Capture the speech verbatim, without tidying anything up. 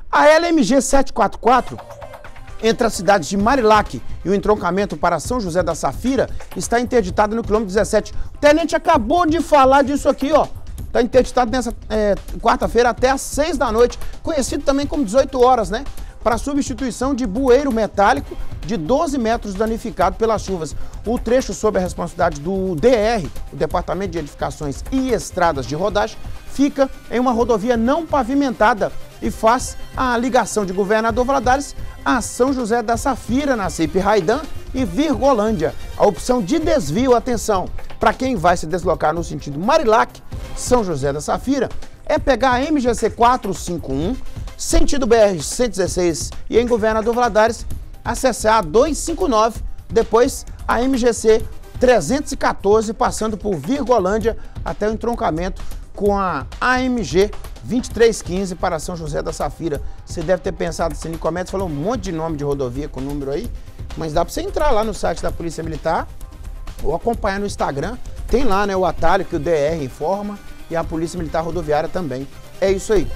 A L M G setecentos e quarenta e quatro, entre as cidades de Marilac e o entroncamento para São José da Safira, está interditada no quilômetro dezessete. O tenente acabou de falar disso aqui, ó. Está interditado nessa é, quarta-feira até às seis da noite, conhecido também como dezoito horas, né? Para substituição de bueiro metálico de doze metros danificado pelas chuvas. O trecho sob a responsabilidade do D R, o Departamento de Edificações e Estradas de Rodagem, fica em uma rodovia não pavimentada e faz a ligação de Governador Valadares a São José da Safira, Nacipe Raidan e Virgolândia. A opção de desvio, atenção, para quem vai se deslocar no sentido Marilac, São José da Safira, é pegar a M G C quatrocentos e cinquenta e um, sentido B R cento e dezesseis e em Governador Valadares, acessar a duzentos e cinquenta e nove, depois a M G C trezentos e quatorze, passando por Virgolândia até o entroncamento com a A M G vinte e três quinze para São José da Safira. Você deve ter pensado assim, Nicomedes falou um monte de nome de rodovia com número aí, mas dá para você entrar lá no site da Polícia Militar ou acompanhar no Instagram. Tem lá, né, o atalho que o D R informa e a Polícia Militar Rodoviária também. É isso aí.